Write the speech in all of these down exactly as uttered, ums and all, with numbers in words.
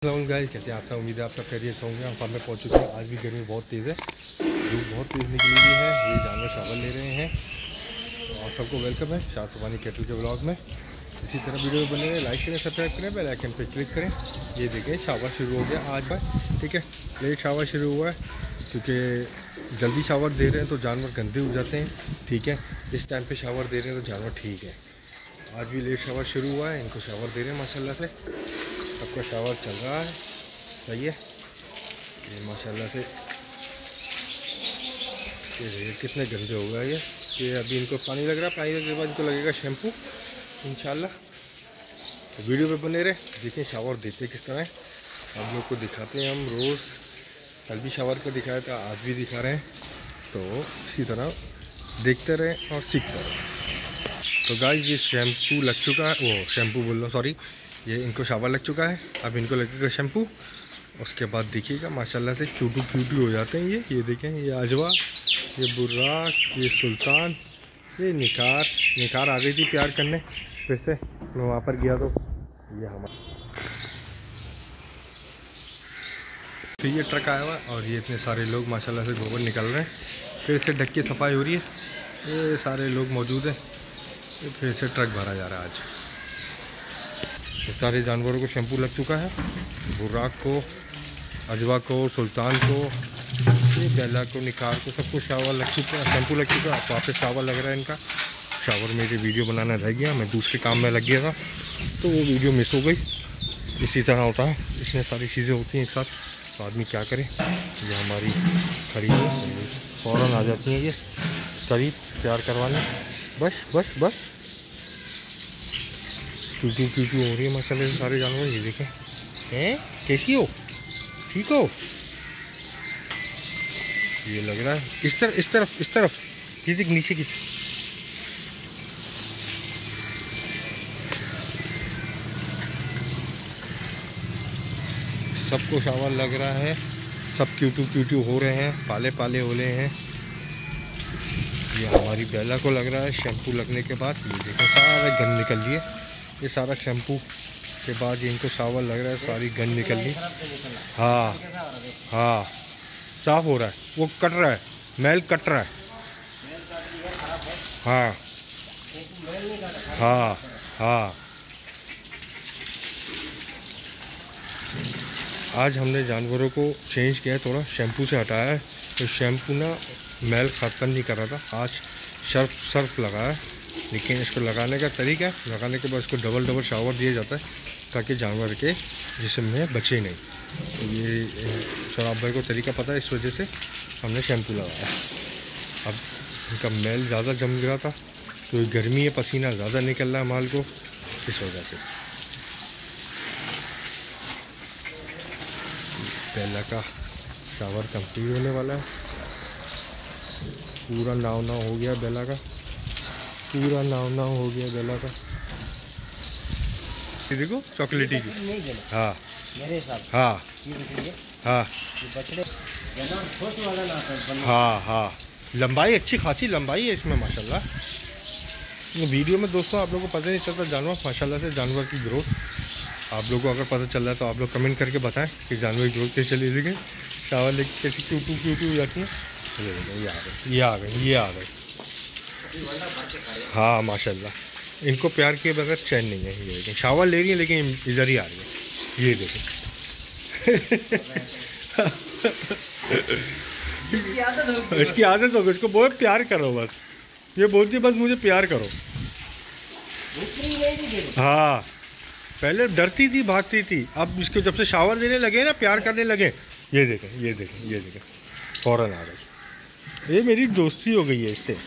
Guys कैसे आपका उम्मीद है आप सब खैरियत होंगे। हम फार्म में पहुंच चुके हैं। आज भी गर्मी बहुत तेज़ है, धूप बहुत तेज़ निकली हुई है। ये जानवर शावर ले रहे हैं और सबको वेलकम है शाह सुबानी कैटल के ब्लॉग में। इसी तरह वीडियो बने रहे, लाइक करें, सब्सक्राइब करें, बेल आइकन पे क्लिक करें। ये देखें शावर शुरू हो गया आज का, ठीक है। लेट शावर शुरू हुआ है क्योंकि जल्दी शावर दे रहे हैं तो जानवर गंदे हो जाते हैं, ठीक है। इस टाइम पे शावर दे रहे हैं तो जानवर ठीक है। आज भी लेट शावर शुरू हुआ है, इनको शावर दे रहे हैं माशाल्लाह से। सबका शावर चल रहा है, सही है ये माशाल्लाह से। ये कितने गंदे हो गए ये कि अभी इनको पानी लग रहा है, पानी लगने के बाद इनको लगेगा शैम्पू इंशाल्लाह। तो वीडियो पे बने रहे, देखें शावर देते किस तरह आप लोग को दिखाते हैं हम रोज़। कल भी शावर का दिखाया था, आज भी दिखा रहे हैं, तो इसी तरह देखते रहें और सीखते रहें। तो गाइस ये शैम्पू लग चुका है, वो शैम्पू बोल रहा हूँ सॉरी, ये इनको शावर लग चुका है। अब इनको लगेगा शैम्पू, उसके बाद देखिएगा माशाल्लाह से क्यूटू क्यूटू हो जाते हैं ये। ये देखें, ये आजवा, ये बुर्राक, ये सुल्तान, ये निकार। निकार आ गई थी प्यार करने फिर से, मैं वहाँ पर गया तो ये हमारा फिर ये ट्रक आया हुआ और ये इतने सारे लोग माशाल्लाह से गोबर निकल रहे हैं। फिर से ढक की सफाई हो रही है, ये सारे लोग मौजूद हैं। ये फिर से ट्रक भरा जा रहा है आज। सारे जानवरों को शैम्पू लग चुका है, बुर्राक को, अजवा को, सुल्तान को, ये बेला को, निकार को, सबको शावर लग चुका है, शैम्पू लग चुका है। वापस शावर लग रहा है इनका। शावर मेरी वीडियो बनाना रह गया, मैं दूसरे काम में लग गया था तो वो वीडियो मिस हो गई। इसी तरह होता है, इसमें सारी चीज़ें होती हैं एक साथ, तो आदमी क्या करे। ये हमारी खड़ी है, फ़ौरन आ जाती हैं ये करीब प्यार करवाने। बस बस बस क्यूटू क्यूटू हो रही है माशाल्लाह से सारे जानवर। ये देखें, हैं कैसी हो, ठीक हो। ये लग रहा है इस तरफ इस तरफ इस तरफ ये देख नीचे की। सबको शावर लग रहा है, सब क्यूटू क्यूटू हो रहे हैं, पाले पाले हो रहे हैं। ये हमारी बेला को लग रहा है शैम्पू लगने के बाद। ये देखो सारा गंद निकल लिए, ये सारा शैम्पू के बाद ये इनको शावर लग रहा है, सारी गंद निकल ली। हाँ हाँ साफ़ हो रहा है, वो कट रहा है, मैल कट रहा है। हाँ हाँ हाँ आज हमने जानवरों को चेंज किया है, थोड़ा शैम्पू से हटाया है। तो शैम्पू ना मैल ख़त्म नहीं कर रहा था, आज सर्फ सर्फ लगाया। लेकिन इसको लगाने का तरीका है, लगाने के बाद इसको डबल डबल शावर दिया जाता है ताकि जानवर के जिस्म में बचे नहीं। तो ये शराब भाई को तरीका पता है, इस वजह से हमने शैम्पू लगाया। अब इनका मैल ज़्यादा जम गया था, तो ये गर्मी है, पसीना ज़्यादा निकल रहा है माल को, इस वजह से। बेला का शावर कंप्लीट होने वाला है, पूरा नाव नाव हो गया बेला का, पूरा नाव नाव हो गया बेला का। ये देखो चॉकलेटी की, हाँ हाँ हाँ हाँ हाँ लंबाई अच्छी खासी लंबाई है इसमें माशाल्लाह। वीडियो में दोस्तों आप लोगों को पता नहीं चलता जानवर माशाल्लाह से, जानवर की ग्रोथ आप लोगों को अगर पता चल रहा है तो आप लोग कमेंट करके बताएं कि जानवर की ग्रोथ कैसे चली। लेकिन शावर लेके कैसी क्यूटू क्यूटू हो जाती है। ये आ गए ये आ गए ये आ गए हाँ माशाल्लाह, इनको प्यार किए बगैर चैन नहीं है। ये देखें शावर ले रही है लेकिन इधर ही आ रही है, ये देखें। इसकी आदत होगी, इसको बहुत प्यार करो बस, ये बोलती है बस मुझे प्यार करो। हाँ पहले डरती थी, भागती थी, अब इसको जब से शावर देने लगे ना, प्यार करने लगे। ये देखें ये देखें ये देखें फ़ौरन आ गई। ये मेरी दोस्ती हो गई है इससे,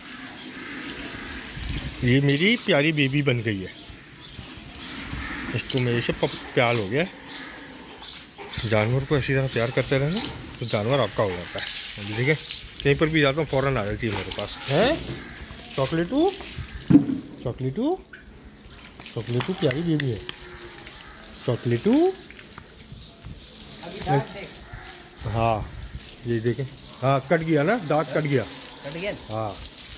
ये मेरी प्यारी बेबी बन गई है, इसको मेरे से प्यार हो गया। जानवर को इसी तरह प्यार करते रहना तो जानवर आपका हो जाता है। ठीक है, कहीं पर भी जाता हूँ फ़ौरन आ जाती है मेरे पास। है चॉकलेटू चॉकलेटू चॉकलेटू प्यारी बेबी है चॉकलेटू। हाँ ये देखें, हाँ कट गया ना, दांत कट गया, कट गया हाँ।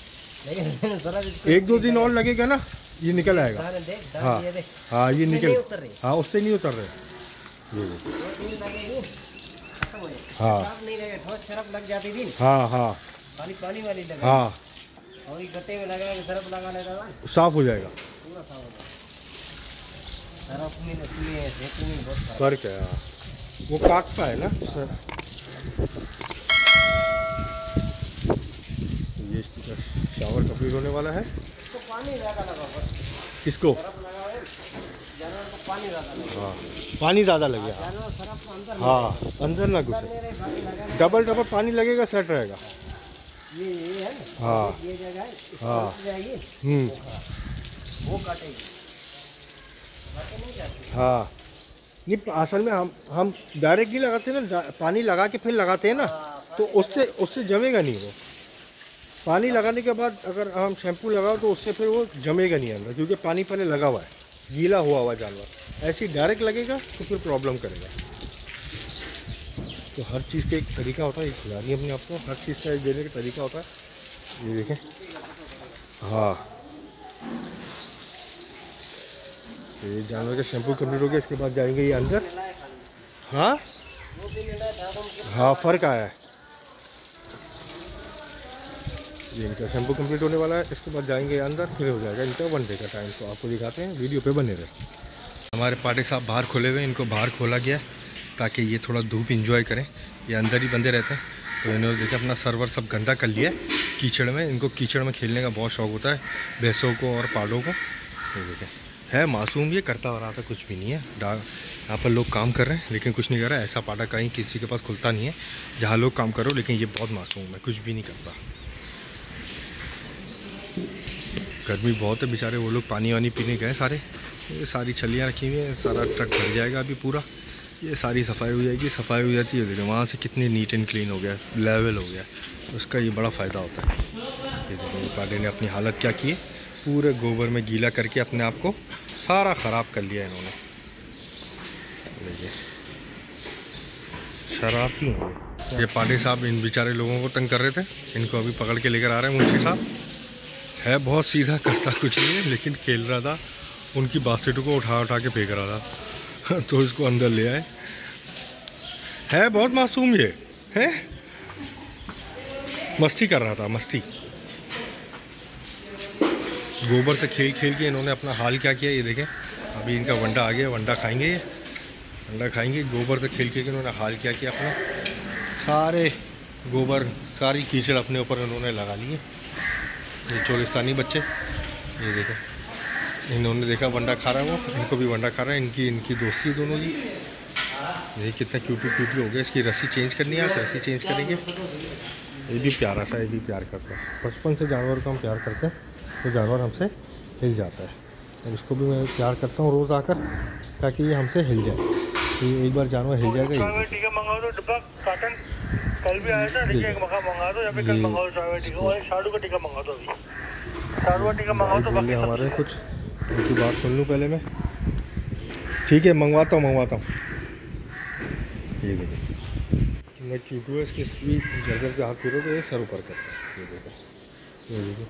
एक दो दिन और लगेगा ना, ये निकल आएगा। हाँ हाँ ये निकल, हाँ उससे नहीं उतर रहे। हाँ नहीं लगे, ठोस सरफ लग जाती थी। हाँ हाँ पानी पानी वाली लगा। हाँ और ये गत्ते में लगा के सरफ लगा लेता था, साफ हो जाएगा। पूरा साफ हो जाएगा। सरफ में नकली है, सेकंड में बहुत फर्क फर्क है। हाँ वो काटता है ना सर। ये शावर कंप्लीट होने वाला है। तो पानी ज़्यादा लगा बस। किसको? सरफ लगा है, जानवर को पानी ज़्यादा लगा। हाँ पानी ज़्यादा लगे। जानवर सरफ को अंदर हाँ अंदर ना घुसे, मेरे पानी लगा। डबल डबल पानी लगेगा, सेट रहेगा। ये ये है, हाँ ये जगह है, हाँ जाएगी हम्म वो काटेगी, काटे नहीं जाती। हाँ नहीं असल में हम हम डायरेक्ट नहीं लगाते ना, पानी लगा के फिर लगाते हैं ना, तो उससे उससे जमेगा नहीं वो। पानी लगाने के बाद अगर हम शैम्पू लगाओ तो उससे फिर वो जमेगा नहीं अंदर, क्योंकि पानी पहले लगा हुआ है, गीला हुआ हुआ जानवर। ऐसे ही डायरेक्ट लगेगा तो फिर प्रॉब्लम करेगा। तो हर चीज़ का एक तरीका होता है, खिलानी अपने आप को हर चीज़ का एक देने का तरीका होता है। ये देखें। हाँ तो ये जानवर का शैम्पू कंप्लीट हो गया, इसके बाद जाएंगे ये अंदर। हाँ हाँ फ़र्क आया है। ये इनका शैम्पू कंप्लीट होने वाला है, इसके बाद जाएंगे अंदर, फिर हो जाएगा इनका वन डे का टाइम। तो आपको दिखाते हैं, वीडियो पे बने रहे। हमारे पाटे साहब बाहर खोले हुए, इनको बाहर खोला गया ताकि ये थोड़ा धूप इंजॉय करें। ये अंदर ही बंदे रहते हैं, तो इन्होंने देखा अपना सर्वर सब गंदा कर लिया है कीचड़ में। इनको कीचड़ में खेलने का बहुत शौक़ होता है, भैंसों को और पाड़ों को। ये देखें, है मासूम, ये करता हो रहा था, कुछ भी नहीं है। डाक यहाँ पर लोग काम कर रहे हैं लेकिन कुछ नहीं कर रहा है। ऐसा पाटा कहीं किसी के पास खुलता नहीं है जहाँ लोग काम करो, लेकिन ये बहुत मासूम है, कुछ भी नहीं करता। गर्मी बहुत है, बेचारे वो लोग पानी वानी पीने गए सारे। ये सारी छलियाँ रखी हुई हैं, सारा ट्रक भर जाएगा अभी पूरा। ये सारी सफाई हो जाएगी, सफाई हो जाती है देखिए वहाँ से कितनी नीट एंड क्लीन हो गया, लेवल हो गया, उसका ये बड़ा फ़ायदा होता है। ये देखिए पाटे ने अपनी हालत क्या की है, पूरे गोबर में गीला करके अपने आप को सारा ख़राब कर लिया इन्होंने। देखिए शरारती हैं ये पाटे साहब, इन बेचारे लोगों को तंग कर रहे थे। इनको अभी पकड़ के लेकर आ रहे हैं मुंशी साहब। है बहुत सीधा, करता कुछ नहीं है, लेकिन खेल रहा था, उनकी बास्केटों को उठा उठा के फेंक रहा था तो इसको अंदर ले आए। है बहुत मासूम, ये है मस्ती कर रहा था, मस्ती। गोबर से खेल खेल के इन्होंने अपना हाल क्या किया, ये देखें। अभी इनका वंडा आ गया, वंडा खाएंगे, ये वंडा खाएंगे। गोबर से खेल खेल के इन्होंने हाल क्या किया अपना, सारे गोबर सारी कीचड़ अपने ऊपर इन्होंने लगा लिए। ये चोलिस्तानी बच्चे, ये देखो, इन्होंने देखा वंडा खा रहा है वो, इनको भी वंडा खा रहा है। इनकी इनकी दोस्ती दोनों की। ये कितना क्यूटी क्यूटी हो गया। इसकी रस्सी चेंज करनी है, आप रस्सी चेंज करेंगे। ये भी प्यारा सा, ये भी प्यार करता है। बचपन से जानवर को हम प्यार करते हैं तो जानवर हमसे हिल जाता है। और इसको भी मैं प्यार करता हूँ रोज़ आकर, ताकि ये हमसे हिल जाए। तो एक बार जानवर हिल जाएगा। टीका मंगा दो, डब्बा काटन कल भी आया था, देखिए एक मखा मंगा दो, या फिर कल मंगा दो ड्राइवर टीका, और शाडू का टीका मंगा दो। अभी शाडू का टीका मंगा दो। बाकी हमारे कुछ उनकी बात सुन लूँ पहले मैं। ठीक है, मंगवाता हूँ मंगवाता हूँ ये देखिए, मैं क्यूटू है इसकी भी जगह पे हाथ फिरो तो ये सर ऊपर करता है। ये देखो, ये देखो,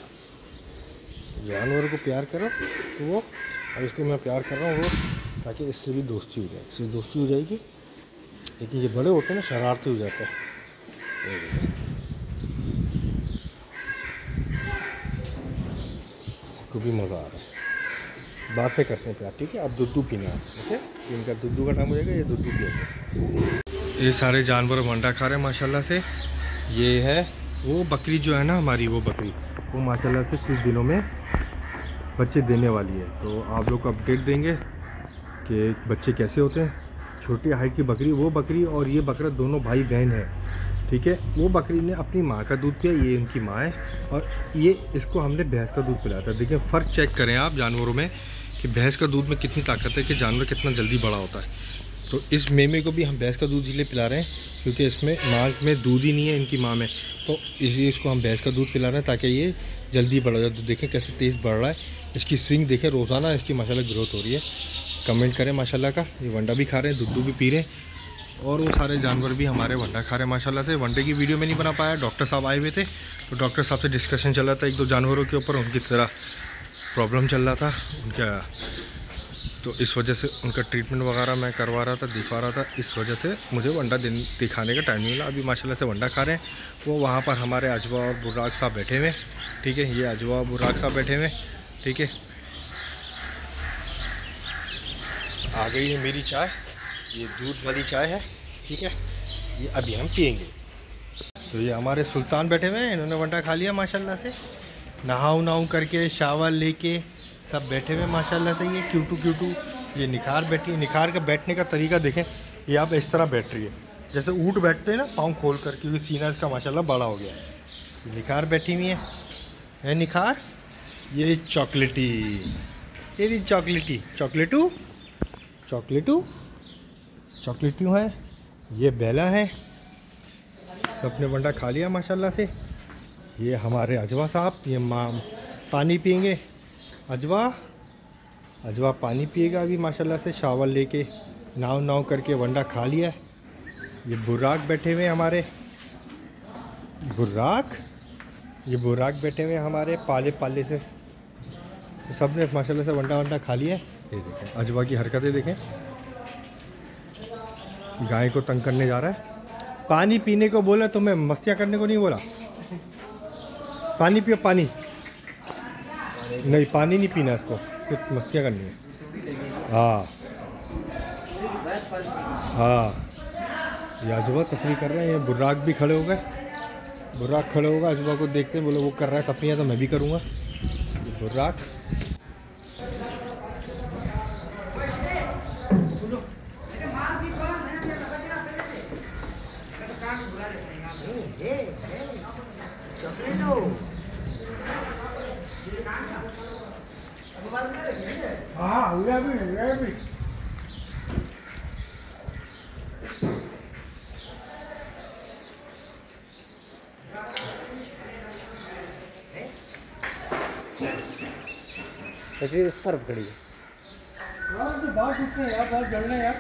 जानवर को प्यार करो तो वो, और इसको मैं प्यार कर रहा हूँ वो, ताकि इससे भी दोस्ती हो जाए, इससे दोस्ती हो जाएगी। लेकिन ये बड़े होते हैं ना, शरारती हो जाते हैं। को भी मज़ा आ रहा है। बाद में करते हैं प्यार, ठीक है। अब दुद्धू पीना है, ठीक है। इनका दुद्धू का टाइम हो जाएगा, ये दुद्धू पिएंगे। ये सारे जानवर वंडा खा रहे हैं माशाल्लाह से। ये है वो बकरी जो है ना हमारी, वो बकरी वो माशाल्लाह से कुछ दिनों में बच्चे देने वाली है। तो आप लोग को अपडेट देंगे कि बच्चे कैसे होते हैं। छोटी हाइट की बकरी, वो बकरी और ये बकरा दोनों भाई बहन है, ठीक है। वो बकरी ने अपनी माँ का दूध पिया, ये उनकी माँ है, और ये इसको हमने भैंस का दूध पिलाया था। देखिए फ़र्क चेक करें आप जानवरों में कि भैंस का दूध में कितनी ताकत है, कि जानवर कितना जल्दी बड़ा होता है। तो इस मेमे को भी हम भैंस का दूध इसलिए पिला रहे हैं क्योंकि इसमें माँ में दूध ही नहीं है इनकी माँ में, तो इसलिए इसको हम भैंस का दूध पिला रहे हैं ताकि ये जल्दी बढ़ जाए। तो देखें कैसे तेज़ बढ़ रहा है, इसकी स्विंग देखें, रोज़ाना इसकी माशाल्लाह ग्रोथ हो रही है। कमेंट करें माशाल्लाह का। ये वंडा भी खा रहे हैं, दूध भी पी रहे हैं, और वो सारे जानवर भी हमारे वंडा खा रहे हैं माशाल्लाह से। वनडे की वीडियो में नहीं बना पाया, डॉक्टर साहब आए हुए थे, तो डॉक्टर साहब से डिस्कशन चल रहा था एक दो जानवरों के ऊपर, उनकी तरह प्रॉब्लम चल रहा था, उनका तो इस वजह से उनका ट्रीटमेंट वगैरह मैं करवा रहा था, दिखवा रहा था। इस वजह से मुझे वंडा दिन दिखाने का टाइम नहीं मिला। अभी माशाल्लाह से वंडा खा रहे हैं। वो वहाँ पर हमारे अजवा और बुर्राक साहब बैठे हुए, ठीक है। ये अजवा और बुर्राक साहब बैठे हुए, ठीक है। आ गई है मेरी चाय, ये दूध वाली चाय है, ठीक है। ये अभी हम पियेंगे। तो ये हमारे सुल्तान बैठे हुए हैं, इन्होंने वंडा खा लिया माशाल्लाह से। नहाऊ नहाऊ करके शावर लेके सब बैठे हुए माशाल्लाह से। ये क्यूटू क्यूटू ये निखार बैठी है। निखार का बैठने का तरीका देखें, ये आप इस तरह बैठ रही है जैसे ऊँट बैठते हैं ना, पाँव खोल कर, क्योंकि सीना इसका माशाल्लाह बड़ा हो गया है। निखार बैठी हुई है, है निखार। ये चॉकलेटी, ये भी चॉकलेटी, चॉकलेटू चॉकलेटू चॉकलेटू है। ये बेला है, सबने वंडा खा लिया माशाल्लाह से। ये हमारे अजवा साहब, ये माँ पानी पियेंगे। अजवा अजवा पानी पिएगा अभी माशाल्लाह से, शावर लेके नाव नाव करके वंडा खा लिया। ये बुर्राक बैठे हुए हमारे, बुर्राक ये बुर्राक बैठे हुए हमारे पाले पाले से। तो सब ने माशाल्लाह से वंडा वंडा खा लिया। ये देखें अजवा की हरकतें देखें, गाय को तंग करने जा रहा है। पानी पीने को बोला तो मैं मस्तियाँ करने को नहीं बोला। पानी पियो, पानी नहीं, पानी नहीं पीना इसको, कुछ मस्तियाँ करनी है। हाँ हाँ, ये अजवा तफरी कर रहे हैं। ये बुर्राक भी खड़े हो गए, बुर्राक खड़े होगा, अजवा को देखते हैं, बोले वो कर रहा है तफरियाँ तो मैं भी करूँगा। ये बुर्राक हाँ हुआ भी हुआ भी। इस तरफ खड़ी है यार, तो बात उठने यार, बात जलने यार।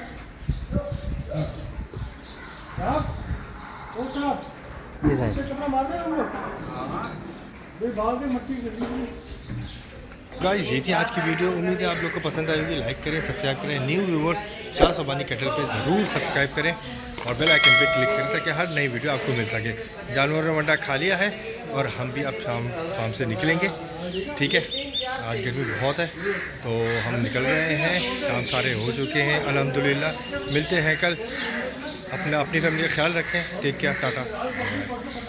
साहब, ओ साहब, ये साइड कितना मार रहे हैं हम लोग? भाई बाहर से मट्टी गिर रही है। गाइस ये थी आज की वीडियो। उम्मीद है आप लोग को पसंद आएगी। लाइक करें, सब्सक्राइब करें। New viewers Shah Sobani cattle पे ज़रूर सब्सक्राइब करें और बेल आइकन पे क्लिक करें ताकि हर नई वीडियो आपको मिल सके। जानवरों ने वंडा खा लिया है और हम भी अब शाम शाम से निकलेंगे, ठीक है। आज गर्मी बहुत है तो हम निकल रहे हैं, काम सारे हो चुके हैं अल्हम्दुलिल्लाह। मिलते हैं कल। अपना अपनी फैमिली का ख्याल रखें। Take care, Tata.